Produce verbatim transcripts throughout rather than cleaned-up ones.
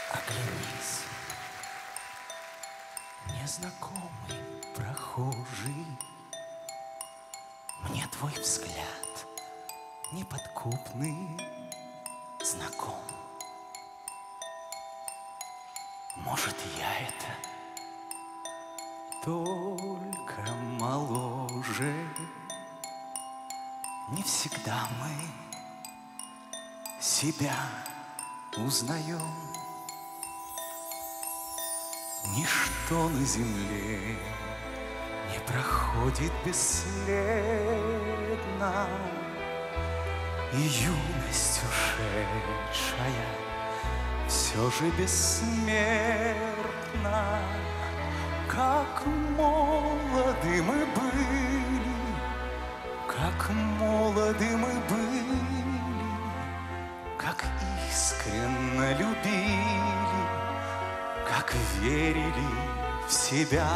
Оглянись, незнакомый прохожий, мне твой взгляд неподкупный знаком. Может, я это только моложе. Не всегда мы себя узнаем. Ничто на земле не проходит бесследно, и юность ушедшая все же бессмертна. Как молоды мы были, как молоды мы были, как искренно любили, как верили в себя.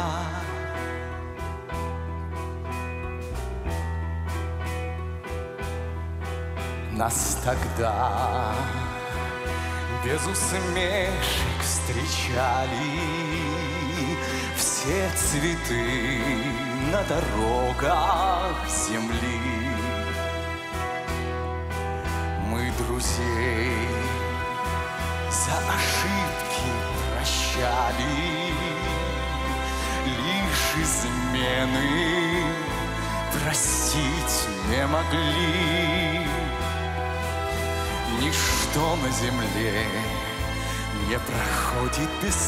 Нас тогда без усмешек встречали все цветы на дорогах земли. Мы друзей за ошибки прощали, лишь измены простить не могли. Ничто на земле не проходит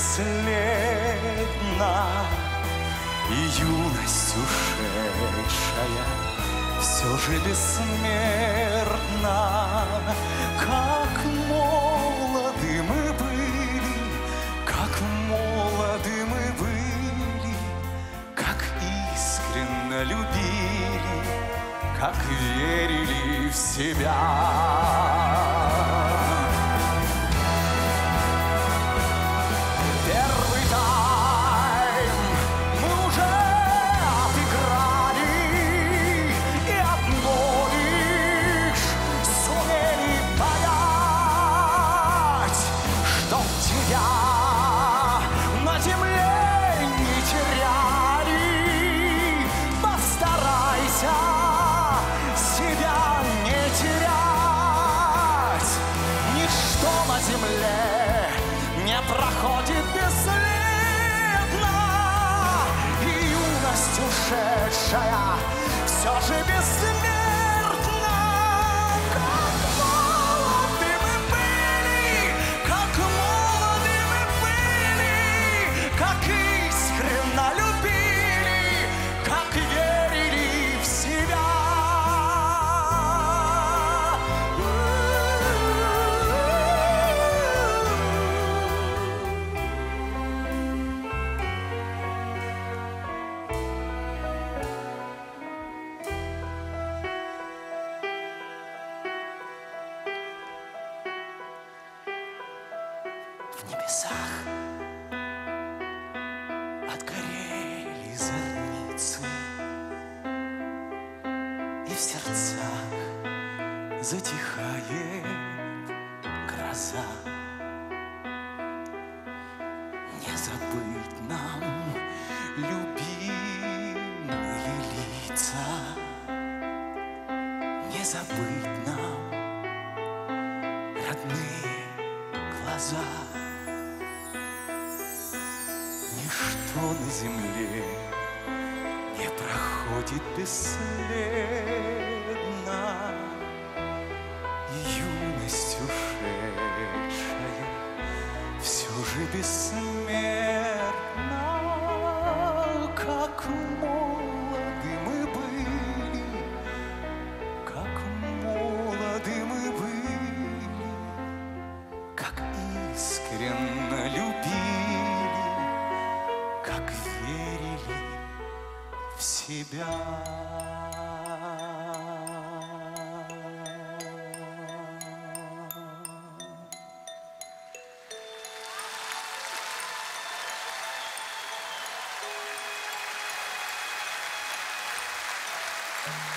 бесследно, и юность ушедшая все же бессмертна. Как молоды мы были, как молоды мы были, как искренно любили, как верили в себя. Проходит бесследно, и юность ушедшая все же бессмертна. Как молоды мы были, как молоды мы были, как искренно любили, как верили в себя. В небесах отгорели зорницы, и в сердцах затихает гроза. Не забыть нам любимые лица, не забыть нам родные глаза. Ничто на земле не проходит бесследно, и юность ушедшая все же бессмертна. Как молоды мы были, как молоды мы были, как искренно любили, как верили в себя. Thank you.